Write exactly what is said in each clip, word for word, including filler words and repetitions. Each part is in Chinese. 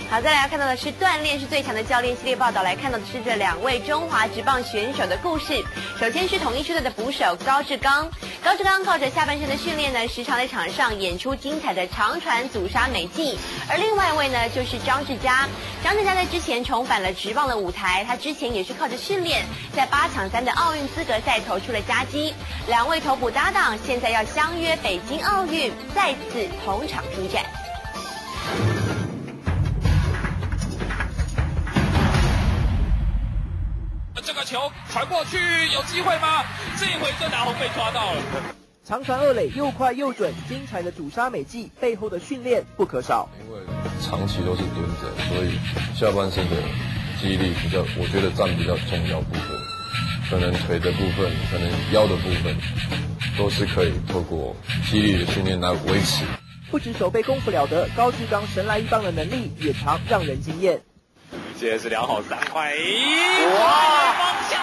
好，再来要看到的是锻炼是最强的教练系列报道，来看到的是这两位中华职棒选手的故事。首先是统一狮队的捕手高志刚，高志刚靠着下半身的训练呢，时常在场上演出精彩的长传阻杀美技。而另外一位呢，就是张志佳，张志佳在之前重返了职棒的舞台，他之前也是靠着训练，在八抢三的奥运资格赛投出了佳绩。两位投捕搭档现在要相约北京奥运，再次同场拼战。 这个球传过去，有机会吗？这一回郑达宏被抓到了。 长传二垒又快又准，精彩的阻杀美技背后的训练不可少。 因为长期都是蹲着，所以下半身的肌力比较，我觉得占比较重要部分。可能腿的部分，可能腰的部分，都是可以透过肌力的训练来维持。 不止手背功夫了得，高志刚神来一棒的能力也常让人惊艳。 接着是两好三坏，哇！方向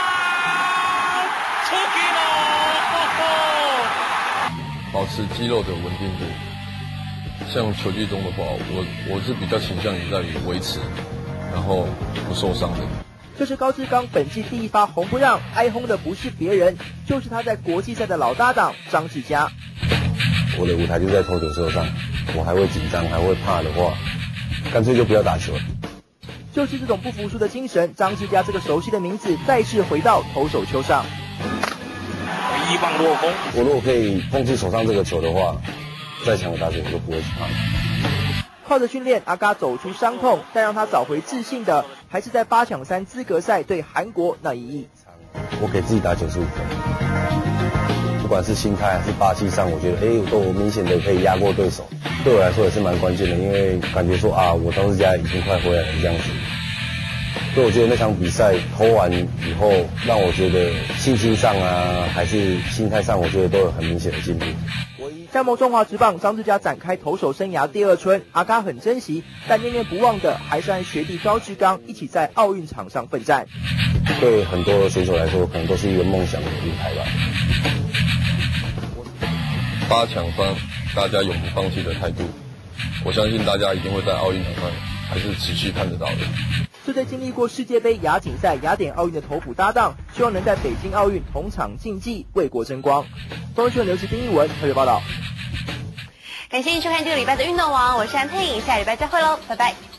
出局了， 保持肌肉的稳定度。像球季中的话，我我是比较倾向于在于维持，然后不受伤的。 这是高志刚本季第一发红不让，挨轰的不是别人，就是他在国际赛的老搭档张志佳。 我的舞台就在投球手上，我还会紧张，还会怕的话，干脆就不要打球了。 就是这种不服输的精神，张志佳这个熟悉的名字再次回到投手丘上。 一棒落空。 我如果可以控制手上这个球的话，再强的打者我都不会去怕。 靠着训练，阿嘎走出伤痛，但让他找回自信的，还是在八抢三资格赛对韩国那一役。 我给自己打九十五分，不管是心态还是霸气上，我觉得哎，我都明显的可以压过对手。对我来说也是蛮关键的，因为感觉说啊，我张志佳已经快回来了这样子。所以我觉得那场比赛投完以后，让我觉得信心上啊，还是心态上，我觉得都有很明显的进步。 加盟中华职棒，张志佳展开投手生涯第二春，阿嘎很珍惜，但念念不忘的还是和学弟高志刚一起在奥运场上奋战。 对很多选手来说，可能都是一个梦想的舞台吧。 八强三，大家永不放弃的态度，我相信大家一定会在奥运场上还是持续看得到的。 这对经历过世界杯、亚锦赛、雅典奥运的投捕搭档，希望能在北京奥运同场竞技，为国争光。中央新闻刘志丁一文特别报道。 感谢您收看这个礼拜的运动网，我是安佩颖，下礼拜再会喽，拜拜。